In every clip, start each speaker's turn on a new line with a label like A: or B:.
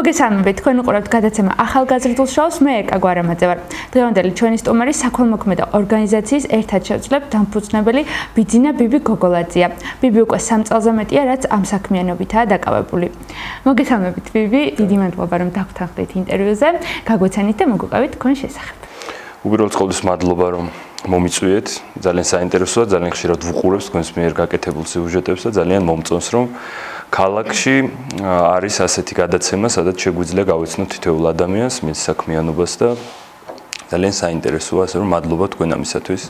A: მოგესალმებით, თქვენ უყურებთ გადაცემა ახალგაზრდულ შოუს, მე ეკა გვარამაძე ვარ. დღევანდელი ჩვენი სტუმარი საქველმოქმედო ორგანიზაციის ერთად შევძლებთ დამფუძნებელი ბიბი გოგოლაძეა. ბიბი უკვე 3 წელზე მეტია, რაც ამ საქმიანობითაა დაკავებული. მოგესალმებით, ბიბი, დიდი მადლობა რომ დაგვთანხმდით ინტერვიუზე, გაგვეცანით და მოგვიყევით თქვენ შესახებ.
B: უბრალოდ ყოველთვის მადლობა რომ მომიწვიეთ, ძალიან საინტერესოა, ძალიან ხშირად ვუყურებს თქვენს მიერ გაკეთებულ სიუჟეტებს და ძალიან მომწონს რომ ქალაქში არის ასეთი გადაცემა, სადაც შეგვიძლია გავეცნოთ თითოეულ ადამიანს, მის საქმიანობას და ძალიან საინტერესოა, ასე რომ მადლობა თქვენ ამისათვის.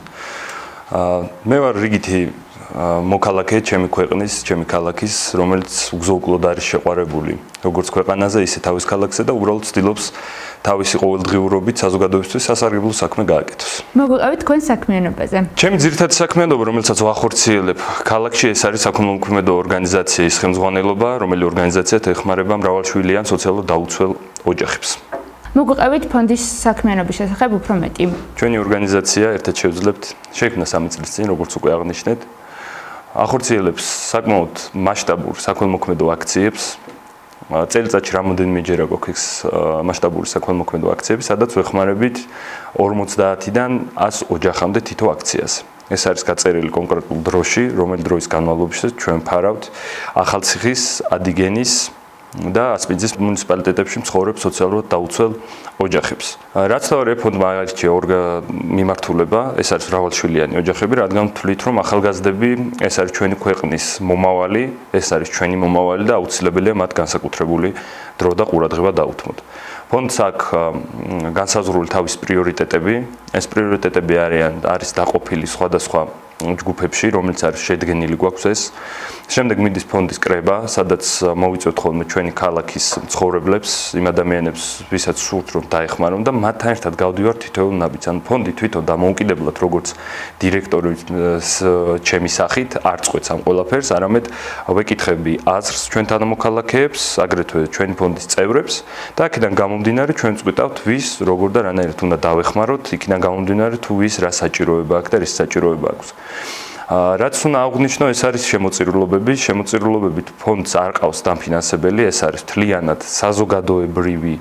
B: მე ვარ რიგითი მოქალაქე ჩემი ქვეყნის, ჩემი ქალაქის, რომელიც უგზო-უკვლოდ არის შეყვარებული როგორც ქვეყანაზე, ისე თავის ქალაქზე და უბრალოდ ცდილობს თავისი ყოველდღიურობით საზოგადოებისთვის სასარგებლო საქმე გააკეთოს.
A: მოგვიყევით თქვენ საქმიანობაზე.
B: ჩემი ძირითადი საქმიანობა, რომელსაც ვახორციელებ ქალაქში, ეს არის საქველმოქმედო ორგანიზაციის ხელმძღვანელობა, რომელიც ორგანიზაციად ეხმარება მრავალშვილიან სოციალურად დაუცველ ოჯახებს.
A: მოგვიყევით ფონდის საქმიანობის შესახებ უფრო მეტი.
B: ჩვენი ორგანიზაცია ერთად შევძლებთ, შეიქმნა 3 წლის წინ, როგორც უკვე აღნიშნეთ. ახორციელებს საკმაოდ მასშტაბურ საქველმოქმედო აქციებს. წელიწადში რამოდენიმეჯერა გვაქვს მასშტაბური საქველმოქმედო აქციები, სადაც ვეხმარებით 50-დან 100 ოჯახამდე თითო აქციას. ეს არის გაწერილი კონკრეტულ დროში, რომელი დროის განმავლობაში ჩვენ ფარავთ ახალციხის, ადიგენის და ასპინძის მუნიციპალიტეტებში მცხოვრებ სოციალურად დაუცველ ოჯახებს. რაც თავი ფონდმა აირჩია მიმართულება, ეს არის მრავალშვილიანი ოჯახები, რადგან ვთვლით, რომ ახალგაზრდები ეს არის ჩვენი ქვეყნის მომავალი, ეს არის ჩვენი მომავალი და აუცილებელია მათ განსაკუთრებული დრო და ყურადღება დაუთმოთ. ფონდს აქვს განსაზღვრული თავის პრიორიტეტები, ეს პრიორიტეტები არის დაყოფილი სხვადასხვა ჯგუფებში, რომელიც არის შედგენილი გვაქვს ეს. შემდეგ მიდის ფონდის კრება, სადაც მოვიწევთ ხოლმე ჩვენი ქალაქის მცხოვრებლებს, იმ ადამიანებს, ვისაც სურთ რომ დაეხმარონ და მათთან ერთად გავდივართ თითოეულ ნაბიჯს. ანუ ფონდი თვითონ დამოუკიდებლად როგორც დირექტორი ჩემი სახით არ წყვეტს ამ ყველაფერს, არამედ ვეკითხები აზრს ჩვენ თანამოქალაქეებს, აგრეთვე ჩვენი ფონდის წევრებს და აქედან გამომდინარე ჩვენ წყვეტავთ ვის, როგორ და რანაირად უნდა დავეხმაროთ, იქიდან გამომდინარე თუ ვის რა საჭიროება აქვს და რის საჭიროება აქვს. რაც უნდა აღვნიშნო, ეს არის შემოწირულობები. შემოწირულობებით ფონდს არ ყავს დამფინანსებელი, ეს არის მთლიანად საზოგადოებრივი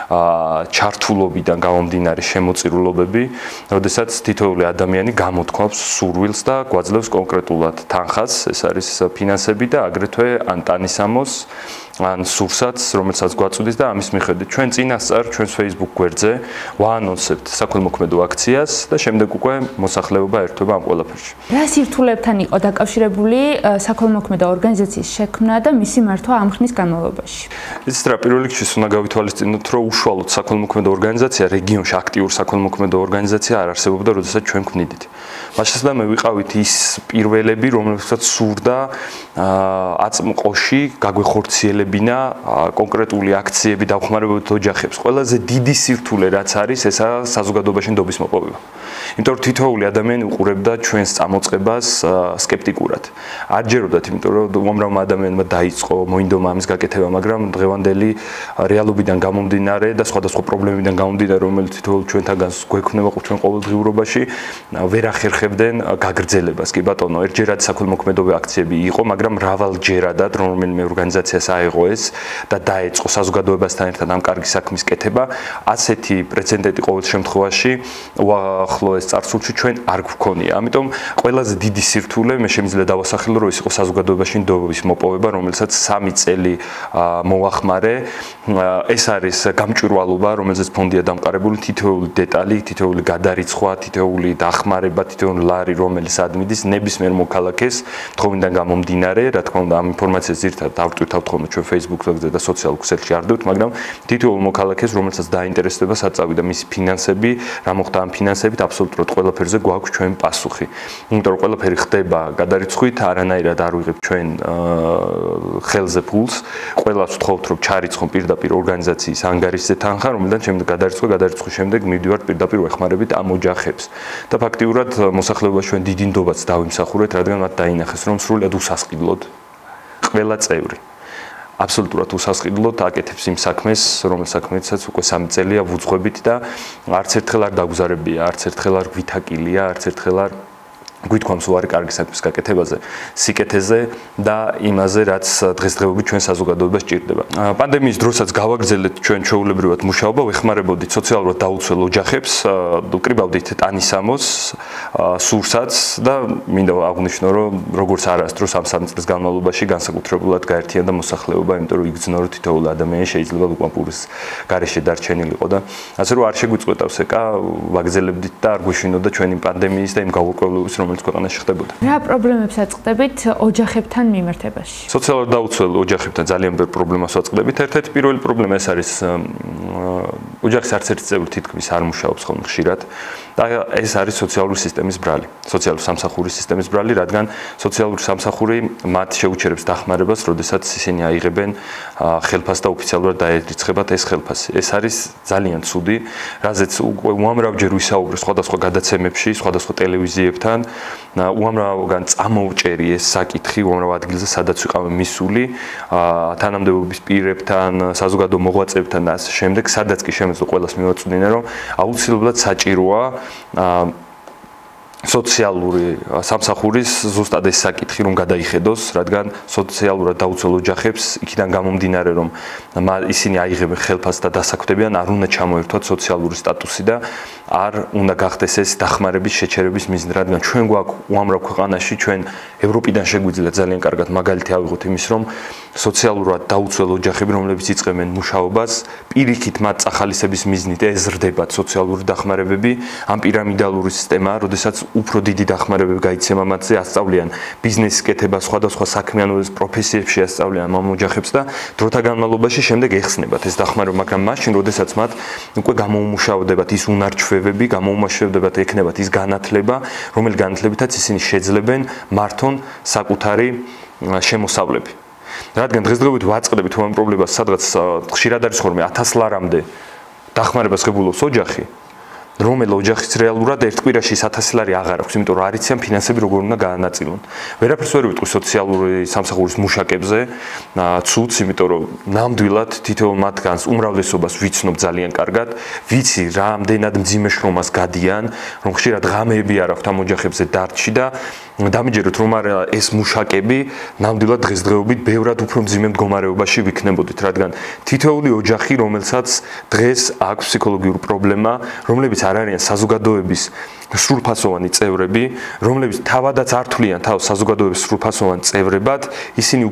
B: ჩართულობიდან გამომდინარე შემოწირულობები, როდესაც თითოეული ადამიანი გამოთქვამს სურვილს და გვაძლევს კონკრეტულად თანხას, ეს არის ფინანსები და აგრეთვე ან ტანისამოს ან სურსათს, რომელსაც გვაწვდის და ამის მიხედვით ჩვენ წინასწარ ჩვენს Facebook გვერდზე ვაანონსებთ საქველმოქმედო აქციას და შემდეგ უკვე მოსახლეობა ერთვება ამ ყველაფერში.
A: რა სირთულეებთან იყო დაკავშირებული საქველმოქმედო ორგანიზაციის შექმნა და მისი მართვა ამ ხნის განმავლობაში?
B: იცით რა, პირველ რიგში უნდა გავითვალისწინოთ, რომ უშუალოდ საქველმოქმედო ორგანიზაცია რეგიონში აქტიურ საქველმოქმედო ორგანიზაცია არ არსებობდა, როდესაც ჩვენ გვნიდით. მას შესაძლოა ვიყავით ის პირველები, რომლებსაც სურდა აწმყოში გაგვეხორციელებინა კონკრეტული აქციები დავხმარებებით ოჯახებს. ყველაზე დიდი სირთულე რაც არის, ესაა საზოგადოებაში ნდობის მოპოვება. იმიტომ რომ თითოეული ადამიანი უყურებდა ჩვენს წამოწყებას სკეპტიკურად. არ ჯეროდათ, იმიტომ რომ უამრავმა ადამიანმა დაიწყო მოინდომა ამის გაკეთება, მაგრამ დღევანდელი რეალობიდან გამომდინარე და სხვადასხვა პრობლემებიდან გამომდინარე, რომელიც თითოეულ ჩვენთაგანს გვექნება ჩვენ ყოველდღიურობაში, ვერ ახერხებდნენ გაგრძელებას. კი ბატონო, ერთჯერად საქველმოქმედო აქციები იყო, მაგრამ მრავალჯერადად რომელიმე ორგანიზაციას აეღო ეს და დაეწყო საზოგადოებასთან ერთად ამ კარგი საქმის კეთება. ასეთი პრეცედენტი ყოველ შემთხვევაში უახლოეს წარსულში ჩვენ არ გვქონია. ამიტომ ყველაზე დიდი სირთულე მე შემიძლია დავასახელო, რომ ის იყო საზოგადოებაში ნდობის მოპოვება, რომელსაც 3 წელი მოახმარე. ეს არის გამჭვირვალობა, რომელზეც ფონდია დამყარებული, თითოეული დეტალი, თითოეული გადარიცხვა, თითოეული დახმარება, თითოეული ლარი, რომელიც ადმიდის ნებისმიერ მოქალაქეს თხოვნიდან გამომდინარე, რა თქმა უნდა, ამ ინფორმაციას ზირთად დავტვირთავთ ხოლმე ჩვენ Facebook-ზე და სოციალურ ქსელში არ დავთ, მაგრამ თითოეულ მოქალაქეს, რომელსაც დაინტერესდება საწავი და მისი ფინანსები, რა მოხდა ამ ფინანსებით, აბსოლუტურად ყველაფერზე გვაქვს ჩვენ პასუხი. იმიტომ რომ ყველაფერი ხდება გადარიცხვით, არანაირად არ ვიღებ ჩვენ ხელზე ფულს. ყველას ვთხოვთ, რომ ჩარიცხონ პირდაპირ ორგანიზაციის ანგარიშზე თანხა, რომელიდან შემდეგ გადარიცხვის შემდეგ მივდივართ პირდაპირ ვეხმარებით ამ ოჯახებს. და ფაქტიურად მოსახლეობაში ჩვენ დიდი ნდობაც დავიმსახურეთ, რადგან მათ დაინახეს, რომ სრულად უსასყიდლოდ ყველა წევრი აბსოლუტურად უსასყიდლოდ აკეთებს იმ საქმეს, რომელ საქმესაც უკვე 3 წელია ვუძღვებით და არც ერთხელ არ დაგუზარებია, არც ერთხელ არ გვითაკილია, არც ერთხელ არ გვითქვამს უარი კარგი საქმის გაკეთებაზე, სიკეთეზე და იმაზე, რაც დღესდღეობით ჩვენ საზოგადოებას ჭირდება. პანდემიის დროსაც გავაგრძელეთ ჩვენ ჩვეულებრივად მუშაობა, ვეხმარებოდით სოციალურად დაუცველ ოჯახებს, ვკრიბავდით ტანისამოს, სურსაც და მინდა აღვნიშნო, რომ როგორც არასდროს ამ 3 წლის განმავლობაში განსაკუთრებულად გაერთიანდა მოსახლეობა, იმიტომ რომ იგრძნო, რომ თითოეული ადამიანი შეიძლება უკამპურის გარეშე დარჩენილიყო და ასე რომ არ შეგვიწყვეტავს ეკა, ვაგრძელებდით და არ გვეშინოდა ჩვენი პანდემიის და იმ გაურკვევლობის რომელიც ქვეყანაში ხდებოდა.
A: რა პრობლემებს აწყდებით ოჯახებთან მიმართებაში?
B: სოციალურად დაუცველ ოჯახებთან ძალიან ბევრ პრობლემას ვაწყდებით. ერთ-ერთი პირველი პრობლემა ეს არის ოჯახის არც ერთი წევრი თითქმის არ მუშაობს ხოლმე ხშირად და ეს არის სოციალური სისტემის ბრალი, სოციალური სამსახურის სისტემის ბრალი, რადგან სოციალური სამსახური მათ შეუჩერებს დახმარებას, როდესაც ისინი აიღებენ ხელფასს და ოფიციალურად დაერიცხებათ ეს ხელფასი. ეს არის ძალიან ცუდი, რაზეც უამრავჯერ ვისაუბრე სხვადასხვა გადაცემებში, სხვადასხვა ტელევიზიებთან, უამრავგან წამოვჭერი ეს საკითხი, უამრავ ადგილზე სადაც ვიყავი მისული, თანამდებობის პირებთან, საზოგადო მოღვაწეებთან და ასე შემდეგ, სადაც კი შემეძლო ყველას მივაწვდინე, რომ აუცილებლად საჭიროა სოციალური სამსახურის ზუსტად ეს საკითხი რომ გადაიხედოს, რადგან სოციალურად დაუცველ ოჯახებს იქიდან გამომდინარე რომ ისინი აიღებენ ხელფასს და დასაქმდებიან, არ უნდა ჩამოერთვათ სოციალური სტატუსი და არ უნდა გახდეს ეს დახმარების შეჩერების მიზნი, რადგან ჩვენ გვაქვს უამრავ ქვეყანაში, ჩვენ ევროპიდან შეგვიძლია ძალიან კარგად მაგალითი ავიღოთ იმის, რომ სოციალურად დაუცველ ოჯახები, რომლებიც იწყებენ მუშაობას, პირიქით მათ წახალისების მიზნით ეზრდებათ სოციალური დახმარებები, ამ პირამიდალური სისტემაა, როდესაც უფრო დიდი დახმარებები გაიცემა მათზე, ასწავლიან ბიზნესის კეთება, სხვადასხვა საქმიანობის პროფესიებში ასწავლიან ამ ოჯახებს და დროთა განმავლობაში შემდეგ ეხსნებათ ეს დახმარება, მაგრამ მაშინ, როდესაც მათ უკვე გამოუმუშავდებათ ის უნარჩვევები, გამოუმუშავდებათ ექნებათ ის განათლება, რომელი განათლებითაც ისინი შეძლებენ მართონ საკუთარი შემოსავლები. რადგან დღესდღეობით ვაწყდებით ამ პრობლემას, სადღაც ხშირად არის ხოლმე 1000 ლარამდე დახმარებას ღებულობს ოჯახი, რომელ ოჯახის რეალურად ერთ კვირაში 1000 ლარი აღარ აქვს, იმიტომ რომ არ იციან ფინანსები როგორ უნდა გაანაწილონ. ვერაფერს ვერ ვიტყვი სოციალური სამსახურის მუშაკებზე, ცუდს, იმიტომ რომ ნამდვილად თითოეულ მათგანს უმრავლესობას ვიცნობ ძალიან კარგად, ვიცი რამდენად მძიმე შრომას გადიან, რომ ხშირად ღამეები არ აქვთ ამ ოჯახებზე დარჩი და დამიჯეროთ რომ არა ეს მუშაკები ნამდვილად დღესდღეობით ბევრად უფრო მძიმე მდგომარეობაში ვიქნებოდით, რადგან თითოეული ოჯახი, რომელსაც დღეს აქვს ფსიქოლოგიური პრობლემა, რომლებიც არ არიან საზოგადოების სრულფასოვანი წევრები, რომლებიც თავადაც არ თვლიან თავს საზოგადოების სრულფასოვან წევრებად, ისინი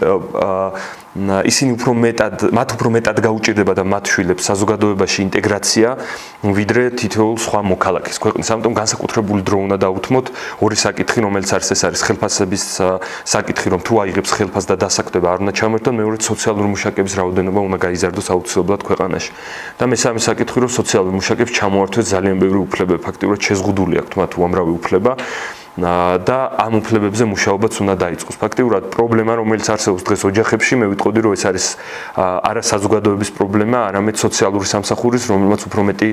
B: მათ უფრო მეტად გაუჭირდება და მათ შვილებს საზოგადოებაში ინტეგრაცია, ვიდრე თითოეულ სხვა მოქალაქეს ქვეყნის. ამიტომ განსაკუთრებული დრო უნდა დაუთმოთ ორი საკითხი, რომელიც არის ეს არის ხელფასების საკითხი, რომ თუ აიღებს ხელფასს და დასაქმდება არ უნდა ჩამოერთონ, მეორედ სოციალური მუშაკების რაოდენობა უნდა გაიზარდოს აუცილებლად ქვეყანაში. და მესამე საკითხი, რომ სოციალური მუშაკებს ჩამოართვეს ძალიან ბევრი უფლებები, ფაქტიურად შეზღუდული აქვთ მათ უამრავი უფლება. და ამ უფლებებზე მუშაობაც უნდა დაიწყოს. ფაქტიურად პრობლემა, რომელიც არსებობს დღეს ოჯახებში, მე ვიტყოდი, რომ ეს არის არა საზოგადოების პრობლემა, არამედ სოციალური სამსახურის, რომელმაც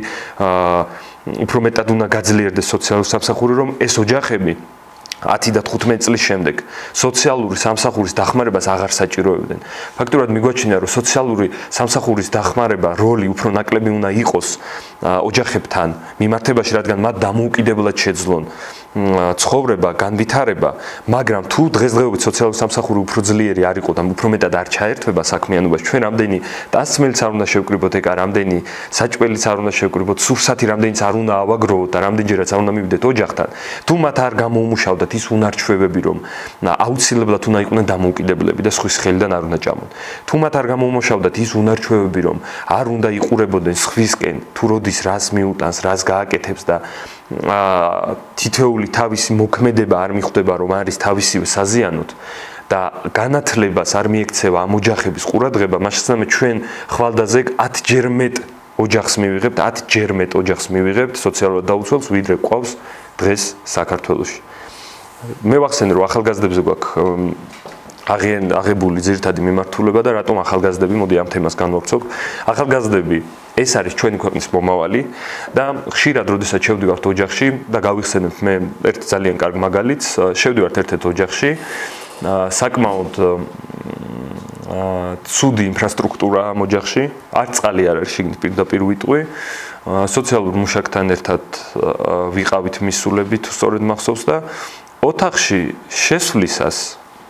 B: უფრო მეტად უნდა გაძლიერდეს სოციალური სამსახური, რომ ეს ოჯახები 10 და 15 წლის შემდეგ სოციალური სამსახურის დახმარებას აღარ საჭიროებდნენ. ფაქტურად მიგვაჩნია, რომ სოციალური სამსახურის დახმარება როლი უფრო ნაკლები უნდა იყოს ოჯახებთან მიმართებაში, რადგან მათ დამოუკიდებლად შეძლონ ცხოვრება, განვითარება, მაგრამ თუ დღესდღეობით სოციალური სამსახური უფრო ძლიერი არ იყო და უფრო მეტად არ ჩაერთვება საქმიანობაში, ჩვენ რამდენი ტანსმელიც არ უნდა შევკრიბოთ ეკა, რამდენი საჭმელიც არ უნდა შევკრიბოთ, სურსათი რამდენიც არ უნდა ავაგროვოთ და რამდენჯერაც არ უნდა მივიდეთ ოჯახთან, თუ მათ არ გამოუმუშავდათ ის უნარჩვევები, რომ აუცილებლად უნდა იყვნენ დამოუკიდებლები და სხვის ხელიდან არ უნდა ჭამონ. თუ მათ არ გამოუმუშავდათ ის უნარჩვევები, რომ არ უნდა იყურებოდნენ სხვისკენ, თუ როდის რას მიუტანს, რას გააკეთებს და თითოეული თავისი მოქმედება არ მიხვდება, რომ არის თავისივე საზიანოდ და განათლებას არ მიექცევა ამ ოჯახების ყურადღება, მაშინ ჩვენ ხვალდაზე 10 ჯერ მეტ ოჯახს მივიღებთ, 10 ჯერ მეტ ოჯახს მივიღებთ სოციალურად დაუცველს, ვიდრე გვყავს დღეს საქართველოში. მე ვახსენე, რომ ახალგაზრდებზე გვაქვს აღებული ძირითადი მიმართულება და რატომ ახალგაზრდები, მოდი ამ თემას განვავრცობ. ახალგაზრდები ეს არის ჩვენი ქვეყნის მომავალი და ხშირად, როდესაც შევდივართ ოჯახში და გავიხსენებთ მე ერთ ძალიან კარგ მაგალითს, შევდივართ ერთ-ერთ ოჯახში, საკმაოდ ცუდი ინფრასტრუქტურა ამ ოჯახში, არც წყალი არ არის შიგნით პირდაპირ ვიტყვი, სოციალურ მუშაკთან ერთად ვიყავით მისულები, თუ სწორედ მახსოვს და ოთახში შესვლისას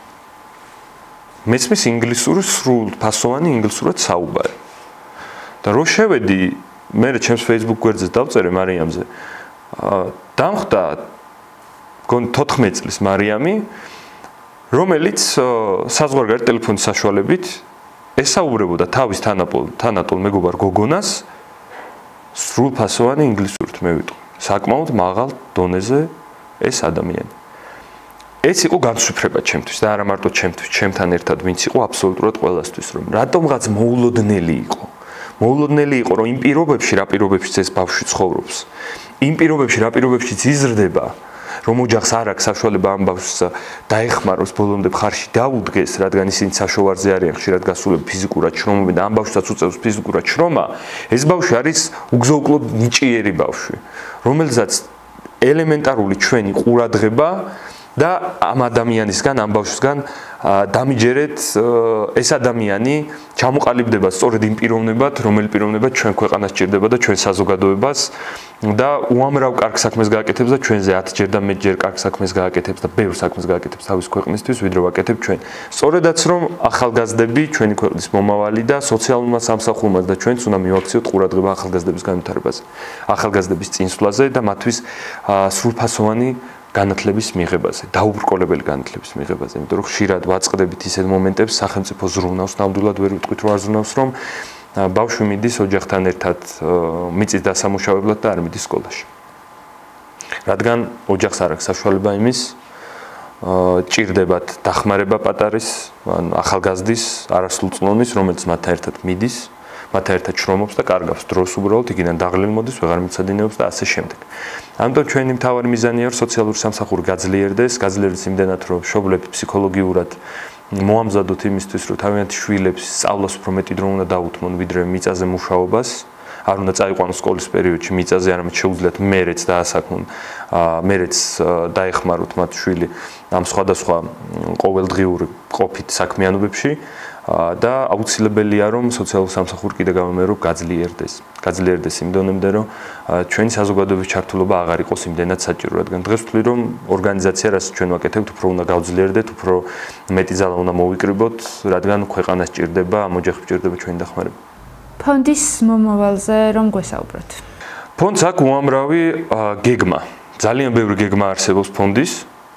B: მესმის ინგლისური სრულფასოვანი ინგლისურად საუბარი. და რო შევედი, მე ჩემს Facebook გვერდზე დავწერე მარიამზე. დამხდა 14 წლის მარიამი, რომელიც საზღვარგარეთ ტელეფონის საშუალებით ესაუბრებოდა თავის თანატოლ მეგობარ გოგონას სრულფასოვანი ინგლისურით მე ვიტყვი. საკმაოდ მაღალ დონეზე ეს ადამიანი. ეს იყო განსვიფრება ჩემთვის და არა მარტო ჩემთვის, ჩემთან ერთად ვინც იყო აბსოლუტურად ყველასთვის, რომ რატომღაც მოულოდნელი იყო. მოულოდნელი იყო, რომ იმ პირობებში, რა პირობებშიც ეს ბავშვი ცხოვრობს, იმ პირობებში, რა პირობებშიც იზრდება, რომ ოჯახს არ აქვს საშუალება ამ ბავშვს დაეხმაროს ბოლომდე მხარში დაუდგეს, რადგან ისინი საშოვარზე არიან, ხშირად გასულები ფიზიკურად შრომობენ და ამ ბავშვსაც უწევს ფიზიკურად შრომა, ეს ბავშვი არის უგზო-უკლოდ ნიჭიერი ბავშვი, რომელსაც ელემენტარული ჩვენი ყურადღება და ამ ადამიანისგან, ამ ბავშვისგან დამიჯერეთ ეს ადამიანი ჩამოყალიბდება სწორედ იმ პიროვნებად, რომელი პიროვნება ჩვენ ქვეყანას ჭირდება და ჩვენ საზოგადოებას და უამრავ კარგ საქმეს გააკეთებს და ჩვენზე 10 ჯერ და მეტჯერ კარგ საქმეს გააკეთებს და ბევრ საქმეს გააკეთებს თავის ქვეყნისთვის, ვიდრე ვაკეთებ ჩვენ. სწორედაც რომ ახალგაზრდები ჩვენი ქვეყნის მომავალი და სოციალურმა სამსახურმა და ჩვენც უნდა მივაქციოთ ყურადღება ახალგაზრდების განვითარებაზე, ახალგაზრდების წინსვლაზე და მათთვის სრულფასოვანი განათლების მიღებაზე, დაუბრკოლებელი განათლების მიღებაზე, იმიტომ რომ ხშირად ვაწყდებით ისეთ მომენტებს, სახელმწიფო ზრუნავს, ნამდვილად ვერ ვიტყვით რომ არ ზრუნავს, რომ ბავშვი მიდის ოჯახთან ერთად მიწის დასამუშავებლად და არ მიდის სკოლაში. რადგან ოჯახს არ აქვს საშუალება იმის, ჭირდებათ დახმარება პატარის, ან ახალგაზრდის, არასრულწლოვნის, რომელიც მათთან ერთად მიდის, მათთან ერთად შრომობს და კარგავს დროს უბრალოდ იქიდან დაღლილ მოდის, ვეღარ მიცადინეობს და ასე შემდეგ. ამიტომ ჩვენი მთავარი მიზანია რომ სოციალური სამსახური გაძლიერდეს, გაძლიერდეს იმდენად რომ მშობლები ფსიქოლოგიურად მოამზადოთ იმისთვის, რომ თავიანთი შვილებს სწავლას უფრო მეტი დრო უნდა დაუთმონ, ვიდრე მიწაზე მუშაობას, არ უნდა წაიყვანოს სკოლის პერიოდში მიწაზე, არამედ შეუძლიათ მერეც დაასაქმონ, მერეც დაეხმაროთ მათ შვილი ამ სხვადასხვა ყოველდღიური ყოფით საქმიანობებში. და აუცილებელია რომ სოციალური სამსახური კიდე გამომერო გაძლიერდეს იმ დონემდე რომ ჩვენი საზოგადოების ჩართულობა აღარ იყოს იმდენად საჭირო, რადგან დღეს ვთვლი რომ ორგანიზაცია რაც ჩვენ ვაკეთებთ უფრო უნდა გავძლიერდეთ, უფრო მეტი ძალა უნდა მოვიკრიბოთ, რადგან ქვეყანას ჭირდება, ამ ოჯახებს ჭირდება ჩვენი დახმარება.
A: ფონდის მომავალზე რომ გვესაუბროთ.
B: ფონდს აქვს უამრავი გეგმა. ძალიან ბევრი გეგმა არსებობს ფონდის.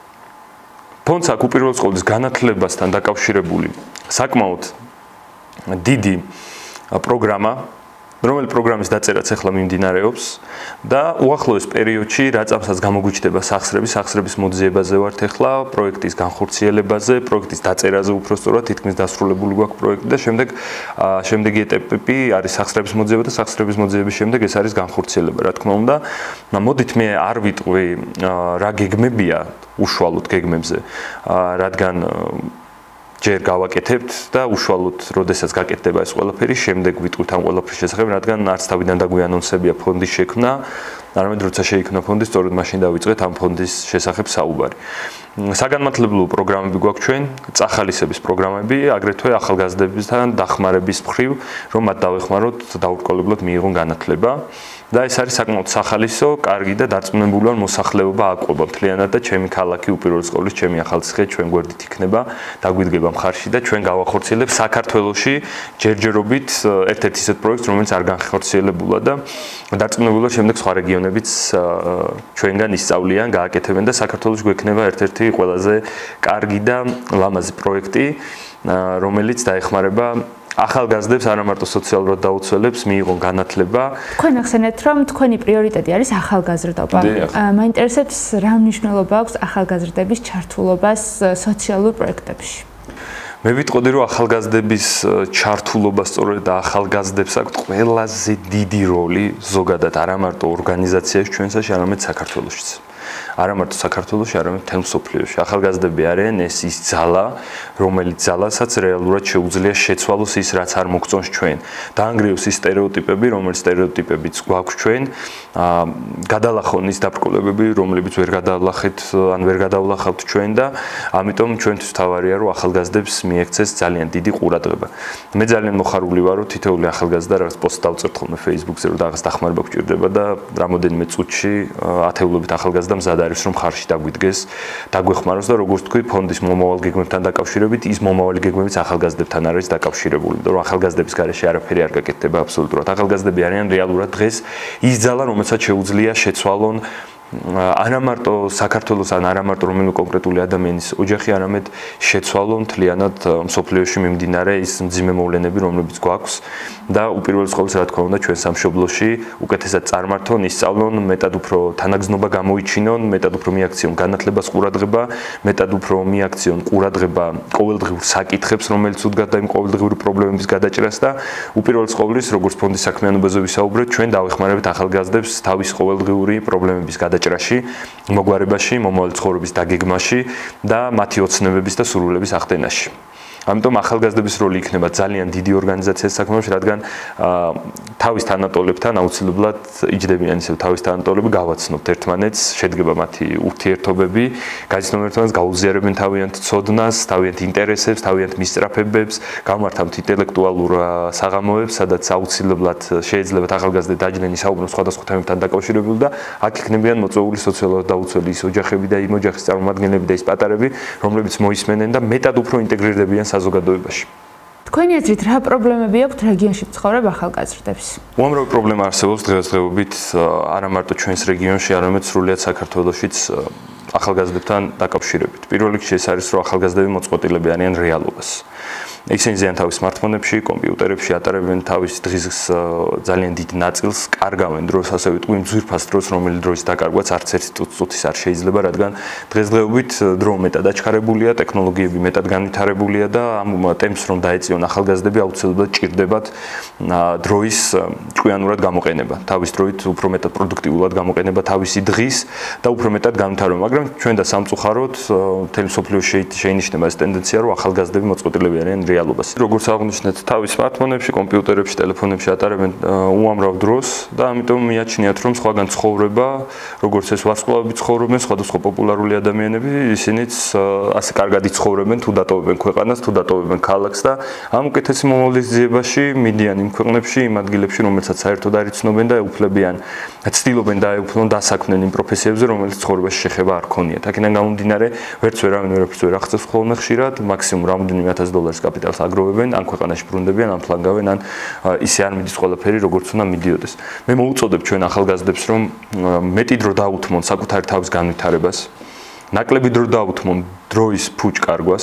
B: ფონდს აქვს უპირველეს ყოვლისა განათლებასთან დაკავშირებული საკმაოდ დიდი პროგრამა, რომელიც პროგრამის დაწერაც ახლა მიმდინარეობს და უახლოეს პერიოდში რაწამსაც გამოგვიჩნდება სახსრების მოძიებაზე ვართ ახლა, პროექტის განხორციელებაზე, პროექტის დაწერაზე უფრო სწორად, თითქმის დასრულებული გვაქვს პროექტი და შემდეგი ეტაპები არის სახსრების მოძიება და სახსრების მოძიების შემდეგ ეს არის განხორციელება, რა თქმა უნდა. მოდით მე არ ვიტყვი რა გეგმებია უშუალოდ გეგმებზე, რადგან ჯერ გავაკეთებთ და უშუალოდ როდესაც გაკეთდება ეს ყველაფერი, შემდეგ ვიტყვით ამ ყველაფრის შესახებ, რადგან არც თავიდან დაგვიანონსებია ფონდის შექმნა, არამედ როცა შეიქმნა ფონდი, სწორედ მაშინ დავიწყეთ ამ ფონდის შესახებ საუბარი. საგანმანათლებლო პროგრამები გვაქვს ჩვენ, წახალისების პროგრამები, აგრეთვე ახალგაზრდებისთან დახმარების მხრივ, რომ მათ დავეხმაროთ დაუბრკოლებლად მიიღონ განათლება. და ეს არის საკმაოდ სახალისო, კარგი და დარწმუნებული ვარ მოსახლეობა აყვება მთლიანად და ჩემი ქალაქი უპირველეს ყოვლისა ჩემი ახალციხე ჩვენ გვერდით იქნება, დაგვიდგება მხარში და ჩვენ გავახორციელებთ საქართველოში ჯერჯერობით ერთ-ერთ ისეთ პროექტს, რომელიც არ განხორციელებულა და დარწმუნებული ვარ შემდეგ სხვა რეგიონებიც ჩვენგან ისწავლიან, გააკეთებენ და საქართველოში გვექნება ერთ-ერთი ყველაზე კარგი და ლამაზი პროექტი, რომელიც დაეხმარება ახალგაზრდებს არა მარტო სოციალურად დაუცველებს მიიღონ განათლება.
A: თქვენ ახსენეთ, რომ თქვენი პრიორიტეტი არის ახალგაზრდობა. მაინტერესებს რა მნიშვნელობა აქვს ახალგაზრდების ჩართულობას სოციალურ პროექტებში.
B: მე ვიტყოდი, რომ ახალგაზრდების ჩართულობა სწორედ ახალგაზრდებს აქვს ყველაზე დიდი როლი ზოგადად არა მარტო ორგანიზაციაში ჩვენსაში, არამედ საქართველოშიც. არა მარტო საქართველოში, არამედ მთელ მსოფლიოში. ახალგაზრდები არიან ის ძალა, რომელიც ძალასაც რეალურად შეუძლია შეცვალოს ის, რაც არ მოგწონს ჩვენ. დაანგრიოს ის სტერეოტიპები, რომელიც სტერეოტიპებიც გვაქვს ჩვენ, გადალახონ ის დაბრკოლებები, რომლებიც ვერ გადაალახეთ, ან ვერ გადავლახავთ ჩვენ და ამიტომ ჩვენთვის თავარია, რომ ახალგაზრდებს მიექცეს ძალიან დიდი ყურადღება. მე ძალიან მოხარული ვარ, რომ თითოეული ახალგაზრდა რაღაც პოსტს დავწერთ ხოლმე Facebook-ზე, რომ რაღაც დახმარება გვჭირდება და რამოდენიმე წუთში ათეულობით ახალგაზრდა მზად არის, რომ ხარში დაგვიდგეს, დაგვეხმაროს და როგორც თქვი, ფონდის მომავალ გეგმებთან დაკავშირებით, ის მომავალი გეგმებიც ახალგაზრდებთან არის დაკავშირებული, იმიტომ რომ ახალგაზრდების გარეშე არაფერი არ გაკეთდება აბსოლუტურად. ახალგაზრდები არიან რეალურად დღეს ის ძალა, რომელსაც შეუძლია შეცვალონ არა მარტო საქართველოს ან არა მარტო რომელიმე კონკრეტული ადამიანის ოჯახი, არამედ შეცვალონ მთლიანად მსოფლიოში მიმდინარე ის მძიმე მოვლენები, რომლებიც გვაქვს და უპირველეს ყოვლისა, რა თქმა უნდა, ჩვენ სამშობლოში უკეთესად წარმართონ, ისწავლონ, მეტად უფრო თანაგზნობა გამოიჩინონ, მეტად უფრო მიაქციონ განათლებას ყურადღება, მეტად უფრო მიაქციონ ყურადღება ყოველდღიურ საკითხებს, რომელიც უდგათ და იმ ყოველდღიური პრობლემების გადაჭრას და უპირველეს ყოვლის, როგორც ფონდის საქმიანობაზე ვისაუბრეთ, ჩვენ დავეხმარებით ახალგაზრდებს თავის ყოველდღიური პრობლემების გადაჭრაში, მოგვარებაში, მომავალი ცხოვრების დაგეგმაში და მათი ოცნებების და სურვილების ახდენაში. ამიტომ ახალგაზრდების როლი იქნება ძალიან დიდი ორგანიზაციის საქმეებში, რადგან თავის თანატოლებთან აუცილებლად იჯდებიან ისევ თავის თანატოლები გავაცნობთ ერთმანეთს, შედგება მათი ურთიერთობები, გაიცნობენ ერთმანეთს, გაუზიარებენ თავიანთ ცოდნას, თავიანთ ინტერესებს, თავიანთ მისწრაფებებს, გამართავთ ინტელექტუალურ საღამოებს, სადაც აუცილებლად შეეძლებათ ახალგაზრდები დაჯდნენ ისაუბრონ სხვადასხვა თემებთან დაკავშირებული და აქ იქნებიან მოწვეული სოციალურად დაუცველი ის ოჯახები და იმ ოჯახის წარმომადგენლები და ის პატარები, რომლებიც მოისმენენ და მეტად უფრო ინტეგრირდებიან საზოგადოებაში.
A: თქვენი აზრით, რა პრობლემები აქვთ რეგიონში მცხოვრებ ახალგაზრდებს?
B: უამრავი პრობლემა არსებობს დღესდღეობით არა მარტო ჩვენს რეგიონში, არამედ სრულიად საქართველოშიც ახალგაზრდებთან დაკავშირებით. პირველ რიგში ეს არის, რომ ახალგაზრდები მოწყვეტილები არიან რეალობას. ისინი ზიან თავის smartphone-ებში, კომპიუტერებში ატარებენ თავის დღის ძალიან დიდ ნაწილს, კარგავენ დროს, ასე ვიტყვი, იმ ძვირფას დროს, რომელი დროის დაკარგვაც არც ერთი წუთის არ შეიძლება, რადგან დღესდღეობით დრო მეტად აჩქარებულია, ტექნოლოგიები მეტად განვითარებულია და ამ ტემპს რომ დაეწიონ ახალგაზრდები, აუცილებლად ჭირდებათ დროის ჭკვიანურად გამოყენება, თავის დროით უფრო მეტად პროდუქტიულად გამოყენება თავისი დღის და უფრო მეტად განვითარება. მაგრამ ჩვენ და სამწუხაროდ მთელი მსოფლიოში შეინიშნება ეს ტენდენცია, რომ ახალგაზრდები მოწყვეტილები არიან რეალობას. როგორც აღნიშნეთ, თავის smartphone-ებში, კომპიუტერებში, ტელეფონებში ატარებენ უამრავ დროს და ამიტომ მიაჩნიათ, რომ სხვაგან ცხოვრება, როგორც ეს ვარსკვლავები ცხოვრობენ, სხვადასხვა პოპულარული ადამიანები, ისინიც ასე კარგად იცხოვრებენ, თუ დატოვებენ ქვეყანას, თუ დატოვებენ ქალაქს და ამ უკეთესი მომავლის ძიებაში მიდიან იმ ქვეყნებში, იმ ადგილებში, რომელსაც საერთოდ არ იცნობენ და ეუფლებიან, ცდილობენ დაეუფლონ, დასაქმნენ იმ პროფესიებზე, რომელიც ცხოვრებაში შეხება არ ქონიათ. აქედან გამომდინარე, ვერც ვერავინ ვერაფერს ვერ აღწევს ხოლმე ხშირად, მაქსიმუმ რამდენიმე $1000 კაპიტალს აგროვებენ, ან ქვეყანაში ბრუნდებიან, ან ფლანგავენ, ან ისე არ მიდის ყველაფერი, როგორც უნდა მიდიოდეს. მე მოუწოდებ ჩვენ ახალგაზრდებს, რომ მეტი დრო დაუთმონ საკუთარი თავის განვითარებას, ნაკლები დრო დაუთმონ დროის ფუჭკარგვას,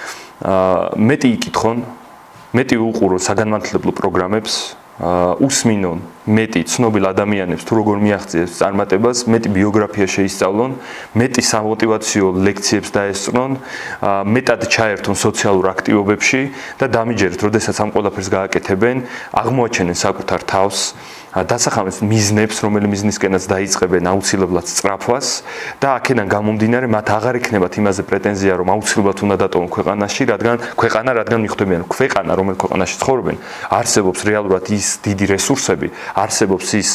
B: მეტი იკითხონ, მეტი უყურონ საგანმანათლებლო პროგრამებს, უსმინონ მეტი ცნობილ ადამიანებს თუ როგორ მიაღწიეს წარმატებას, მეტი ბიოგრაფია შეისწავლონ, მეტი სამოტივაციო ლექციებს დაესწრონ, მეტად ჩაერთონ სოციალურ აქტივობებში და დამიჯერეთ, როდესაც ამ ყველაფერს გააკეთებენ, აღმოაჩენენ საკუთარ თავს, დასახამეს მიზნებს, რომელი მიზნისკენაც დაიწყებენ აუცილებლად სწრაფვას და აქედან გამომდინარე მათ აღარ ექნებათ იმაზე პრეტენზია, რომ აუცილებლად უნდა დატოვონ ქვეყანაში, რადგან მიხვდებიან, ქვეყანა, რომელ ქვეყანაში ცხოვრობენ, არსებობს რეალურად ის დიდი რესურსები, არსებობს ის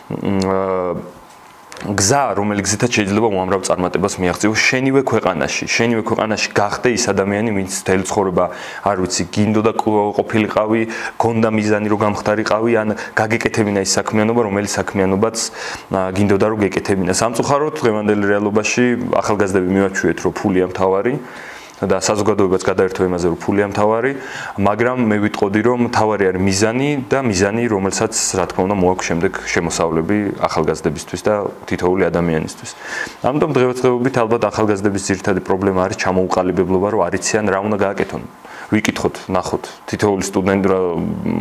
B: გზა, რომელიც გზითაც შეიძლება უამრავ წარმატებას მიაღწიოს შენივე ქვეყანაში გახდე ის ადამიანი, ვინც მთელი ცხოვრება არ ვიცი, გინდოდა ყოფილიყავი, გონდა მიზანი რომ გამხდარიყავი, ან გაგეკეთებინა ის საქმიანობა, რომელიც საქმიანობაც გინდოდა რომ გეკეთებინა. სამწუხაროდ დღევანდელი რეალობაში ახალგაზრდები მივაჩვიეთ, რომ ფულია მთავარი და საზოგადოებაც გადაერთვა იმაზე, რომ ფულია მთავარი, მაგრამ მე ვიტყოდი, რომ მთავარი არის მიზანი და მიზანი, რომელსაც რა თქმა უნდა მოაქვს შემდეგ შემოსავლები ახალგაზრდებისთვის და თითოეული ადამიანისთვის. ამიტომ დღევანდელობით ალბათ ახალგაზრდების ძირითადი პრობლემა არის ჩამოუყალიბებლობა, რომ არ იციან რა უნდა გააკეთონ. ვიკითხოთ, ნახოთ, თითოეული სტუდენტი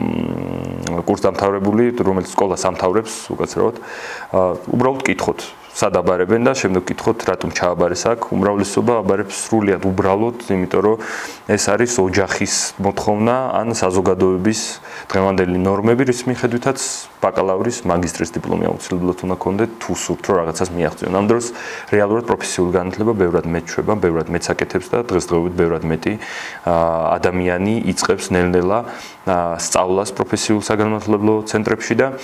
B: კურსდამთავრებული, რომელიც სკოლას ამთავრებს, უკაცრავად, უბრალოდ კითხოთ. სადაბარებენ და შემდეგ კითხოთ რატომ ჩააბარეს აქ. უმრავლესობა აბარებს სრულიად უბრალოდ, იმიტომ რომ ეს არის ოჯახის მოთხოვნა ან საზოგადოების დღევანდელი ნორმები, რის მიხედვითაც ბაკალავრის, მაგისტრის დიპლომი აუცილებლად უნდა გქონდეთ თუ სურთ რომ რაღაცას მიაღწიონ. ამ დროს რეალურად პროფესიული განათლება ბევრად მეტ შვება, ბევრად მეტ საკეთებს და დღესდღეობით ბევრად მეტი ადამიანი იწყებს ნელ-ნელა სწავლას პროფესიულ საგანმანათლებლო ცენტრებში და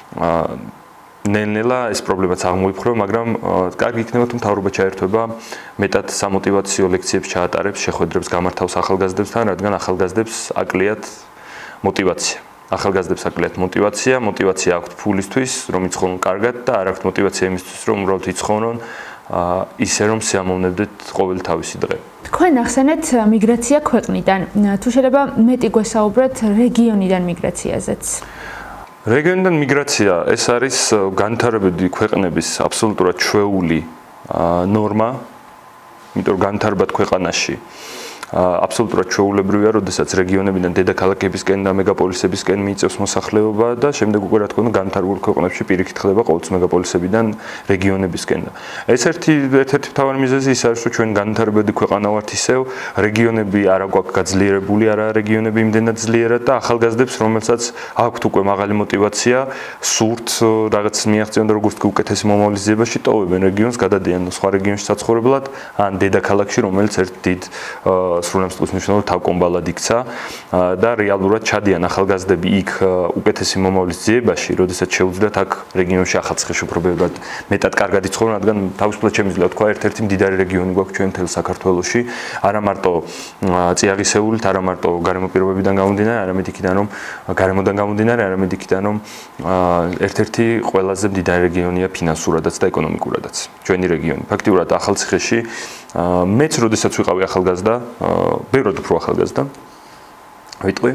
B: ნელ-ნელა ეს პრობლემაც აღმოიფხვრება, მაგრამ კარგი იქნება თუ მთავრობა ჩაერთვება მეტად სამოტივაციო ლექციებს ჩაატარებს, შეხვედრებს გამართავს ახალგაზრდებთან, რადგან ახალგაზრდებს აკლიათ мотивация. ახალგაზრდებს აკლიათ мотивация აქვთ ფულისთვის, რომ იცხოვნონ კარგად და არ აქვთ мотивация იმისთვის, რომ უბრალოდ იცხოვნონ ისე რომ სიამოვნებდეთ ყოველი თავისი დღე.
A: თქვენ ახსენეთ მიგრაცია ქვეყნიდან. თუ შეიძლება მეტი გვესაუბროთ რეგიონიდან მიგრაციაზეც.
B: რეგიონიდან მიგრაცია ეს არის განვითარებადი ქვეყნების აბსოლუტურად ჩვეული ნორმა, იმიტომ რომ განვითარებად ქვეყანაში აბსოლუტურად ჩვეულებრივია, როდესაც რეგიონებიდან დედაქალაქებისკენ და მეგაპოლისებისკენ მიიწევს მოსახლეობა და შემდეგ უკვე რა თქმა უნდა განვითარებულ ქვეყნებში პირიქით ხდება ყოველთვის მეგაპოლისებიდან რეგიონებისკენ. ეს ერთ-ერთი მთავარი მიზეზი ის არის, რომ ჩვენ განვითარებადი ქვეყანა ვართ ისევ, რეგიონები არ აქვს გაძლიერებული, არა რეგიონები იმდენად ძლიერად და ახალგაზრდებს, რომელსაც აქვთ უკვე მაღალი мотивация, სურთ რაღაც მიაღწიონ და როგორც კი უკეთესი მომავლის ძიებაში ტოვებენ რეგიონს, გადადიან სხვა რეგიონში საცხოვრებლად ან დედაქალაქში, რომელიც ერთ დიდ სრულემსტყვის მნიშვნელოვნად თავკომბალად იქცა და რეალურად ჩადიან ახალგაზრდები იქ უკეთესი მომავლის ძიებაში, როდესაც შეუძლიათ აქ რეგიონში ახალციხეში უფრო მეტად კარგად იცხოვრონ, რადგან თავისუფლად შემიძლია თქვა ერთ-ერთი მდიდარი რეგიონი გვაქვს ჩვენ მთელ საქართველოში, არა მარტო წიაღისეულით, არა მარტო გარემო პირობებიდან გამომდინარე, არამედ იქიდან რომ გარემოდან გამომდინარე, არამედ იქიდან რომ ერთ-ერთი ყველაზე მდიდარი რეგიონია ფინანსურადაც და ეკონომიკურადაც ჩვენი რეგიონი. ფაქტიურად ახალციხეში მეც როდესაც ვიყავი ახალგაზრდა, ბევრად უფრო ახალგაზრდა ვიტყვი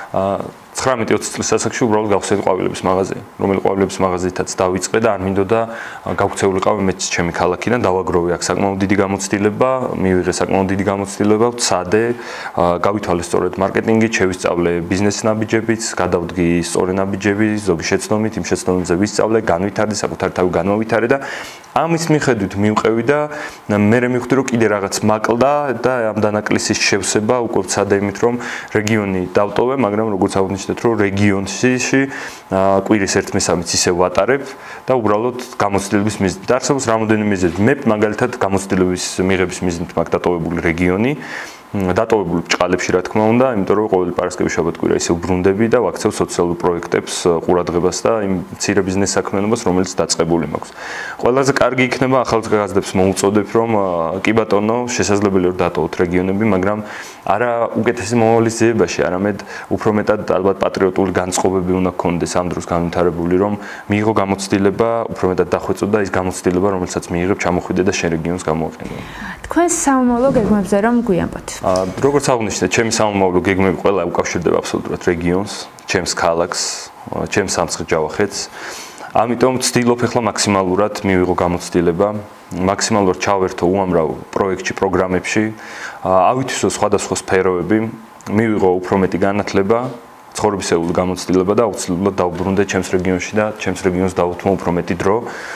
B: 19-20 წლის ასაკში უბრალოდ გავხსენე ყვავილების მაღაზია, რომელიც ყვავილების მაღაზიითაც დავიწყე და არ მინდოდა გავქცეულიყავი მეც ჩემი ქალაქიდან, დავაგროვე აქ საკმაოდ დიდი გამოცდილება, მივიღე საკმაოდ დიდი გამოცდილება, ვცადე, გავითვალე სწორედ მარკეტინგი, შევისწავლე ბიზნეს ნაბიჯებიც, გადავდგი სწორი ნაბიჯები, ზოგი შეცდომით, იმ შეცდომებზე ვისწავლე, განვითარდი, საკუთარი თავი განმოვითარე და ამის მიხედვით მივყევი და მე მივხვდი რომ კიდე რაღაც მაკლდა და ამ დანაკლისის შევსება უკვე ვცადე იმით რომ რეგიონი დავტოვე, მაგრამ როგორც აღნიშნეთ რომ რეგიონში კვირის 1/3 ისე ვატარებ და უბრალოდ გამოცდილების მიზნით არსებობს რამოდენიმე მიზეზი. მე მაგალითად გამოცდილების მიღების მიზნით მაქვს დატოვებული რეგიონი, დატოვებული ბჭყალებში რა თქმა უნდა, იმიტომ რომ ყოველი პარასკევი შაბათ-კვირა ისე ვბრუნდები და ვაქცევ სოციალურ პროექტებს, ყურადღებას და იმ მცირე ბიზნეს საქმიანობას, რომელიც დაწყებული მაქვს. ყველაზე კარგი იქნება ახალგაზრდებს მოუწოდებ, რომ კი ბატონო, შესაძლებელია რომ დატოვოთ რეგიონები, მაგრამ არა უკეთესი მომავლის ძიებაში, არამედ უფრო მეტად ალბათ პატრიოტული განწყობები უნდა გქონდეს ამ დროს განვითარებული, რომ მიიღო გამოცდილება, უფრო მეტად დახვეწო და ის გამოცდილება, რომელსაც მიიღებ, ჩამოხვიდე და შენ რეგიონს გამოაყენო.
A: თქვენ სამომავლო გეგმებზე რომ გვიამბოთ.
B: როგორც აღნიშნეთ, ჩემი სამომავლო გეგმები ყველა უკავშირდება აბსოლუტურად რეგიონს, ჩემს ქალაქს, ჩემს სამცხე ჯავახეთს. ამიტომ ვცდილობ ახლა მაქსიმალურად მივიღო გამოცდილება, მაქსიმალურად ჩავერთო უამრავ პროექტში, პროგრამებში, ავითვისო სხვადასხვა სფეროები, მივიღო უფრო მეტი განათლება, ცხოვრებისეული გამოცდილება და აუცილებლად დავბრუნდე ჩემს რეგიონში და ჩემს რეგიონს დავუთმო უფრო მეტი დრო.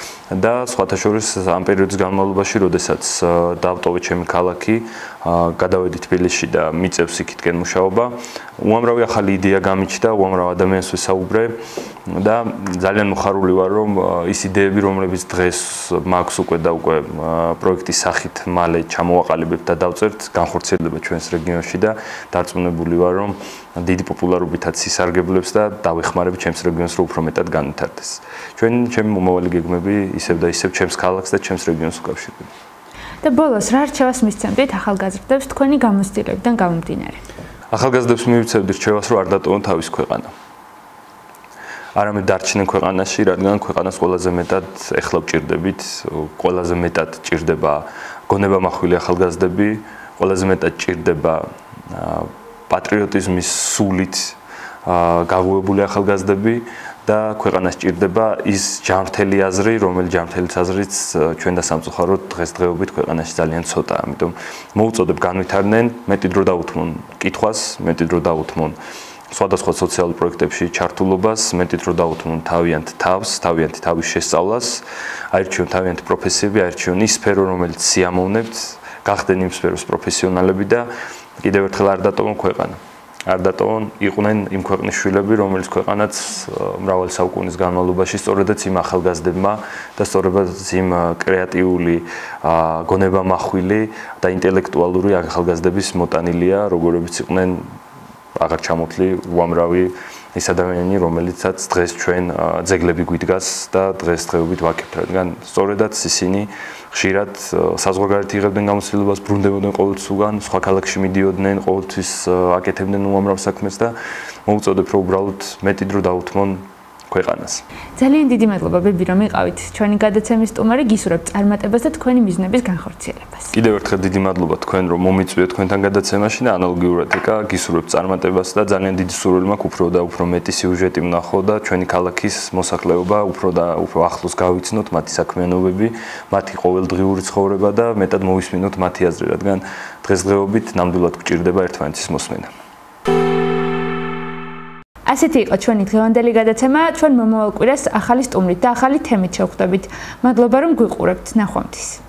B: და სხვათა შორის ამ პერიოდის განმავლობაში, როდესაც დავტოვე ჩემი ქალაქი, გადავედი თბილისში და მიწევს იქითკენ მუშაობა, უამრავი ახალი იდეა გამიჩნდა, უამრავ ადამიანს ვესაუბრე და ძალიან მოხარული ვარ, რომ ის იდეები, რომლებიც დღეს მაქვს უკვე და უკვე პროექტის სახით მალე ჩამოვაყალიბებთ და დავწერთ, განხორციელდება ჩვენს რეგიონში და დარწმუნებული ვარ, რომ დიდი პოპულარობითაც ისარგებლებს და დავეხმარებ ჩემს რეგიონს, რომ უფრო მეტად განვითარდეს. ჩემი მომავალი გეგმები ისევ და ისევ ჩემს ქალაქს და ჩემს რეგიონს უკავშირდება.
A: და ბოლოს რა რჩევას მისცემთ ახალგაზრდებს თქვენი გამოცდილებიდან გამომდინარე?
B: ახალგაზრდებს მივიცემთ რჩევას, რომ არ დატოვონ თავის ქვეყანა. არამედ დარჩნენ ქვეყანაში, რადგან ქვეყანას ყველაზე მეტად ეხლა ვჭირდებით, ყველაზე მეტად ჭირდება გონებამახვილი ახალგაზრდები, ყველაზე მეტად ჭირდება პატრიოტიზმის სულით გაღვივებული ახალგაზრდები და ქვეყანას ჭირდება ის ჯანმრთელი აზრი, რომელიც ჯანმრთელი აზრიც ჩვენ და სამწუხაროდ დღესდღეობით ქვეყანაში ძალიან ცოტაა. ამიტომ მოუწოდებ განვითარდნენ, მეტი დრო დაუთმონ კითხვას, მეტი დრო დაუთმონ სხვადასხვა სოციალურ პროექტებში ჩართულობას, მეტით რომ დაუთმონ თავიანთ თავს, თავიანთი თავის შესწავლას, აირჩიონ თავიანთი პროფესიები, აირჩიონ ის სფერო, რომელიც სიამოვნებთ, გახდნენ იმ სფეროს პროფესიონალები და კიდევ ერთხელ არ დატოვონ ქვეყანა. არ დატოვონ, იყვნენ იმ ქვეყნის შვილები, რომელიც ქვეყანაც მრავალი საუკუნის განმავლობაში სწორედაც იმ ახალგაზრდებმა და სწორედაც იმ კრეატიული, გონებამახვილი და ინტელექტუალური ახალგაზრდების მოტანილია, როგორებიც იყვნენ აღარ ჩამოთვლი უამრავი ის ადამიანები, რომელიცაც დღეს ჩვენ ძეგლები გვიდგას და დღესდღეობით ვაკებთ, რადგან სწორედაც ისინი ხშირად საზღვარგარეთ იღებდნენ გამოცდილებას, ბრუნდებოდნენ ყოველთვის უგან, სხვა ქალაქში მიდიოდნენ, ყოველთვის აკეთებდნენ უამრავ საქმეს და მოუწოდებ რომ უბრალოდ მეტი დრო დაუთმონ ქვეყანას.
A: ძალიან დიდი მადლობა ბიბი რომ იყავით ჩვენი გადაცემის სტუმარი, გისურვებთ წარმატებას და თქვენი მიზნების განხორციელებას.
B: კიდევ ერთხელ დიდი მადლობა თქვენ რომ მომიწვიეთ თქვენთან გადაცემაში და ანალოგიურად გისურვებთ წარმატებას და ძალიან დიდი სურვილი მაქვს უფრო და უფრო მეტი სიუჟეტი ვნახო და ჩვენი ქალაქის მოსახლეობა უფრო და უფრო ახლოს გავიცნოთ მათი საქმიანობები, მათი ყოველდღიური ცხოვრება და მეტად მოვისმინოთ მათი აზრი, რადგან დღესდღეობით ნამდვილად გვჭირდება ერთმანეთის მოსმენა.
A: ასეთი იყო ჩვენი დღევანდელი გადაცემა, ჩვენ მომავალ კვირას ახალი სტუმრით და ახალი თემით შევხვდებით. მადლობა რომ გვიყურებთ, ნახვამდის.